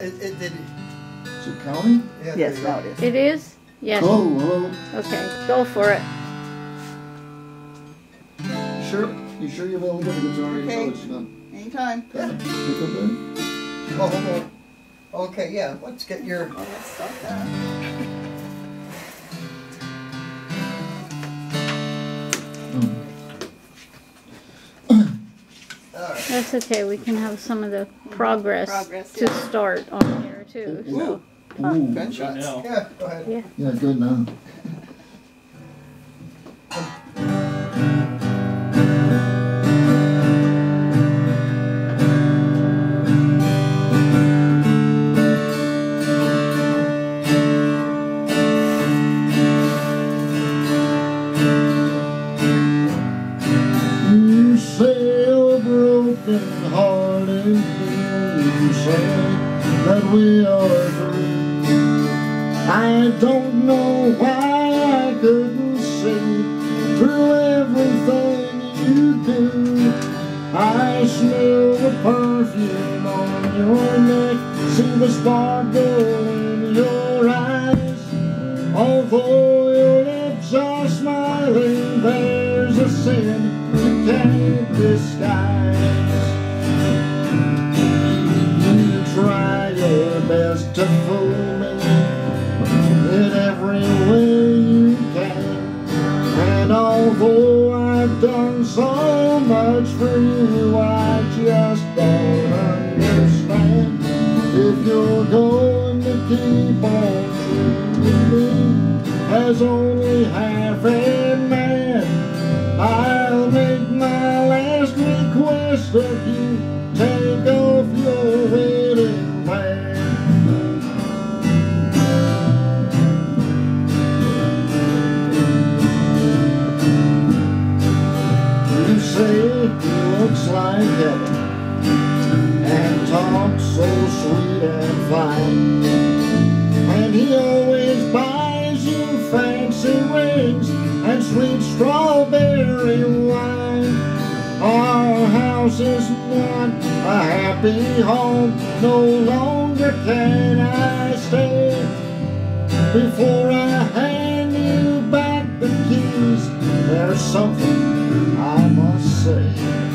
It did. Is it counting? Yeah, Yes, now it is. It is? Yes. Go, hello. Okay, go for it. You sure you're available? It's already Okay. noticed, you know. Anytime. Yeah. Pick up there. Oh, hold on. Okay, yeah. Let's get your. Oh, let's stop that. That's okay, we can have some of the progress to yeah. start on here too. So. Ooh. Gunshots. Yeah, go ahead. Yeah. Yeah, good now. You say a broken hearted, you say that we are free. I don't know why I couldn't see through everything you do. I smell the perfume on your neck, see the sparkle in your eyes. Although your lips are smiling, there's a sin you can't disguise. You try your best to fool me in every way you can, and although I've done so much for you, I just don't understand. If you're going to keep on treating me as only half a man, I'll make my last request of you: take off your wedding band. You say he looks like heaven and talks so sweet and fine, and he always buys you fancy rings and sweet strawberry wine. Our house is not a happy home, no longer can I stay. Before I hand you back the keys, there's something I must say.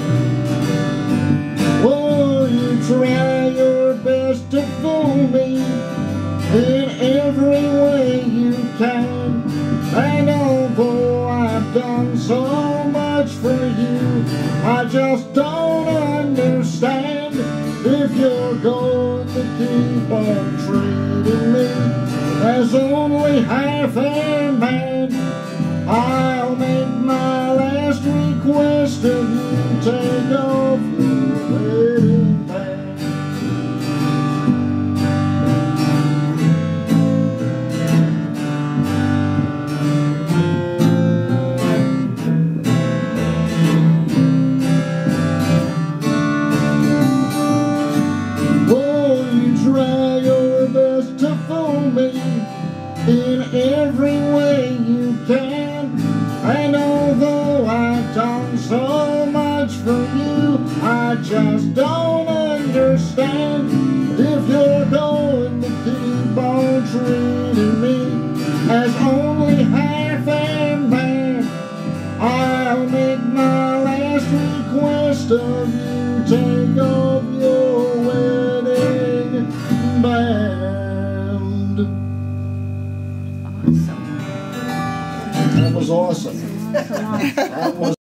Oh, you try your best to fool me in every way you can, and although I've done so much for you, I just don't understand. If you're going to keep on treating me as only half a man, I'll make my last request of you: take off your wedding band. Oh, you try your best to fool me in every way you can, and although I've done so much for you, I just don't understand. If you're going to keep on treating me as only half a man, I'll make my last request of you: take off your wedding band. Awesome. That was awesome. Awesome. That was